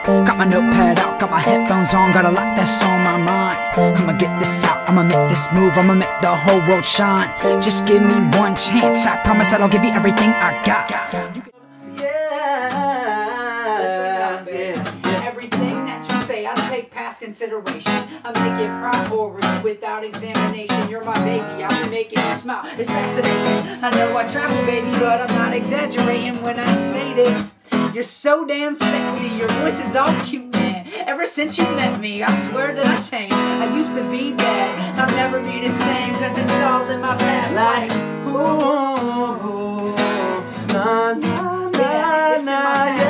Got my notepad out, got my headphones on, got a lot that's on my mind. I'ma get this out, I'ma make this move, I'ma make the whole world shine. Just give me one chance, I promise that I'll give you everything I got. Everything that you say, I'll take past consideration. I make it priority without examination. You're my baby, I'll be making you smile. It's fascinating. I know I travel, baby, but I'm not exaggerating when I say this. You're so damn sexy, your voice is all cute, man. Ever since you met me, I swear that I changed. I used to be bad, I'll never be the same, cause it's all in my past. Like, ooh, na na na na.